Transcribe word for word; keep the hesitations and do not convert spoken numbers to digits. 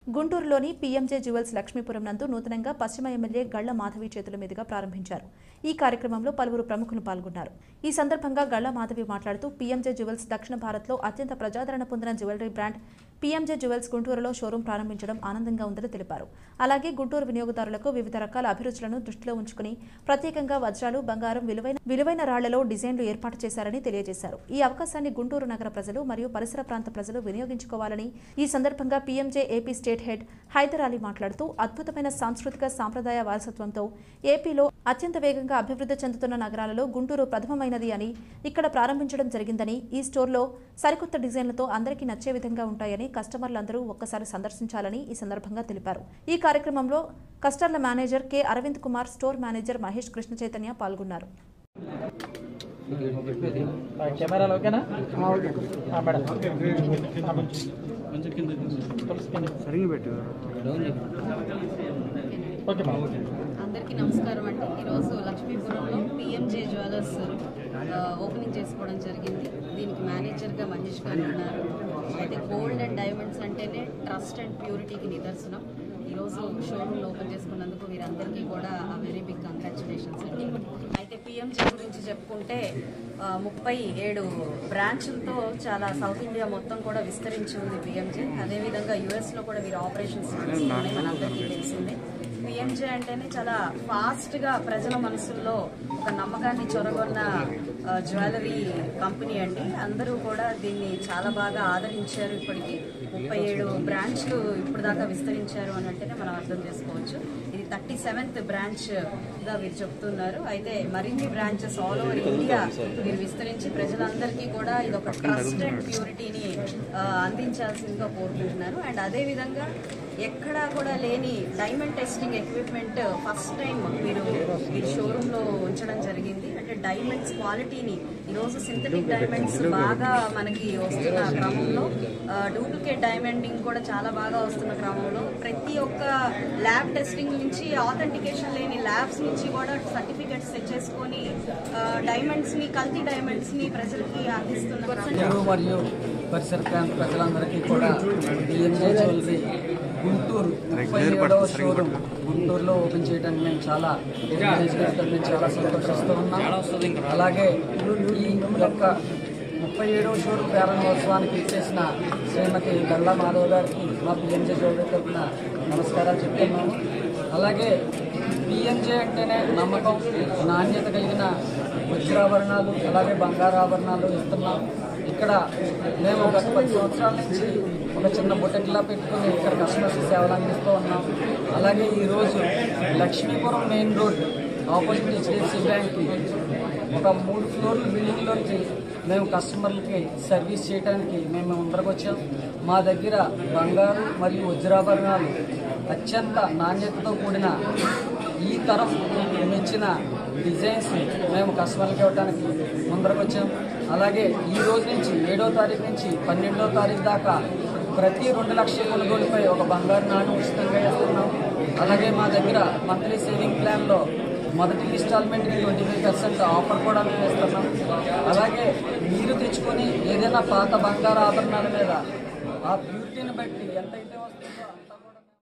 గుంటూరులోని PMJ jewels Lakshmipuram నందు నూతనంగా పశ్చిమ ఎమ్మెల్యే గళ్ల మాధవి చేతుల మీదుగా ప్రారంభించారు. ఈ కార్యక్రమంలో పలువురు ప్రముఖులు పాల్గొన్నారు. ఈ సందర్భంగా గళ్ల మాధవి మాట్లాడుతూ పీఎంజే జ్యువెల్స్ దక్షిణ భారత్లో అత్యంత ప్రజాదరణ పొందిన జ్యువెలరీ బ్రాండ్ పీఎంజే జ్యువెల్స్ గుంటూరులో షోరూం ప్రారంభించడం ఆనందంగా ఉందని తెలిపారు. అలాగే గుంటూరు వినియోగదారులకు వివిధ రకాల అభిరుచులను దృష్టిలో ఉంచుకుని ప్రత్యేకంగా వజ్రాలు, బంగారం, విలువైన విలువైన రాళ్లలో డిజైన్లు ఏర్పాటు చేశారని తెలియజేశారు. ఈ అవకాశాన్ని గుంటూరు నగర ప్రజలు మరియు పరిసర ప్రాంత ప్రజలు వినియోగించుకోవాలని ఈ సందర్భంగా PMJ AP state head Hyder Ali మాట్లాడుతూ అద్భుతమైన సాంస్కృతిక సాంప్రదాయ వారసత్వంతో ఏపీలో అత్యంత వేగంగా అభివృద్ధి చెందుతున్న నగరాలలో గుంటూరు ప్రథమమైనది అని ఇక్కడ ప్రారంభించడం జరిగిందని, ఈ స్టోర్లో సరికొత్త డిజైన్లతో అందరికీ నచ్చే విధంగా ఉంటాయని కస్టమర్లందరూ ఒక్కసారి సందర్శించాలని ఈ సందర్భంగా తెలిపారు. ఈ కార్యక్రమంలో కస్టమర్ల manager K Aravind Kumar, store manager Mahesh Krishna Chaitanya పాల్గొన్నారు. అందరికీ నమస్కారం అండి. ఈరోజు లక్ష్మీపురంలో పీఎంజే జ్యువెలర్స్ ఓపెనింగ్ చేసుకోవడం జరిగింది. దీనికి మేనేజర్గా మహేష్ గారు ఉన్నారు. అయితే గోల్డ్ అండ్ డైమండ్స్ అంటేనే ట్రస్ట్ అండ్ ప్యూరిటీకి నిదర్శనం. ఈరోజు షోరూమ్లో ఓపెన్ చేసుకున్నందుకు వీరందరికీ కూడా వెరీ బిగ్ కంగ్రాచులేషన్స్ అండి. అయితే పీఎంజే గురించి చెప్పుకుంటే ముప్పై ఏడు బ్రాంచ్లతో చాలా సౌత్ ఇండియా మొత్తం కూడా విస్తరించి ఉంది పీఎంజే. అదేవిధంగా యూఎస్లో కూడా వీరి ఆపరేషన్స్ నడుస్తున్నాయి, మనందరికీ తెలిసిందే. పీఎంజే అంటేనే చాలా ఫాస్ట్గా ప్రజల మనసుల్లో ఒక నమ్మకాన్ని చొరగొన్న జ్యువెలరీ కంపెనీ అండి. అందరూ కూడా దీన్ని చాలా బాగా ఆదరించారు. ఇప్పటికీ ముప్పై ఏడు బ్రాంచ్లు ఇప్పుడు దాకా విస్తరించారు అని అంటేనే మనం అర్థం చేసుకోవచ్చు. ఇది థర్టీ సెవెంత్ బ్రాంచ్గా వీరు చెప్తున్నారు. అయితే మరిన్ని బ్రాంచెస్ ఆల్ ఓవర్ ఇండియా వీరు విస్తరించి ప్రజలందరికీ కూడా ఇది ఒక ట్రస్ట్ అండ్ ప్యూరిటీని అందించాల్సిందిగా కోరుకుంటున్నారు. అండ్ అదేవిధంగా ఎక్కడా కూడా లేని diamond testing equipment first time మీరు ఈ షోరూంలో ఉంచడం జరిగింది. అంటే డైమండ్స్ క్వాలిటీని ఈరోజు సింథటిక్ డైమండ్స్ బాగా మనకి వస్తున్న క్రమంలో, డూప్లికేట్ డైమండింగ్ కూడా చాలా బాగా వస్తున్న క్రమంలో ప్రతి ఒక్క ల్యాబ్ టెస్టింగ్ నుంచి, ఆథెంటికేషన్ లేని ల్యాబ్స్ నుంచి కూడా సర్టిఫికెట్స్ తెచ్చేసుకొని డైమండ్స్ ని, కల్తీ డైమండ్స్ ని ప్రజలకి అందిస్తున్నారు. మరియు పరిసర ప్రాంత ప్రజలందరికీ కూడా పీఎంజే జ్యువెలరీ గుంటూరు ముప్పై ఏడవ షోరూమ్ గుంటూరులో ఓపెన్ చేయడానికి మేము చాలా మేము చాలా సంతోషిస్తూ ఉన్నాం. అలాగే ఈ యొక్క ముప్పై ఏడవ షోరూమ్ ప్రారంభోత్సవానికి ఇచ్చేసిన శ్రీమతి గళ్ల మాధవ్ గారికి మా పీఎంజే జ్యువెలరీ తరఫున నమస్కారాలు చెప్తున్నాము. అలాగే పీఎంజే అంటేనే నమ్మకం, నాణ్యత కలిగిన వజ్రాభరణాలు అలాగే బంగారు ఆభరణాలు ఇస్తున్నాం. ఇక్కడ మేము గత పది సంవత్సరాల నుంచి ఒక చిన్న బుటెక్లా పెట్టుకుని ఇక్కడ కస్టమర్స్ సేవలు అందిస్తూ ఉన్నాం. అలాగే ఈరోజు Lakshmipuram main road opposite HDFC బ్యాంక్కి ఒక మూడు ఫ్లోర్ల బిల్డింగ్లోకి మేము కస్టమర్లకి సర్వీస్ చేయడానికి మేము ముందరకు వచ్చాం. మా దగ్గర బంగారు మరియు వజ్రాభరణాలు అత్యంత నాణ్యతతో కూడిన ఈ తరం మెచ్చిన డిజైన్స్ మేము కస్టమర్లకు ఇవ్వడానికి ముందరకు వచ్చాం. అలాగే ఈ రోజు నుంచి ఏడో తారీఖు నుంచి పన్నెండో తారీఖు దాకా ప్రతి రెండు లక్షల కొనుగోలుపై ఒక బంగారు నాణ్యం ఉచితంగా ఇస్తున్నాం. అలాగే మా దగ్గర మంత్లీ సేవింగ్ ప్లాన్లో మొదటి ఇన్స్టాల్మెంట్కి ట్వంటీ ఫైవ్ పర్సెంట్ ఆఫర్ కూడా మేము ఇస్తున్నాం. అలాగే మీరు తెచ్చుకొని ఏదైనా పాత బంగారు ఆభరణాల మీద ఆ బ్యూటీని బట్టి ఎంత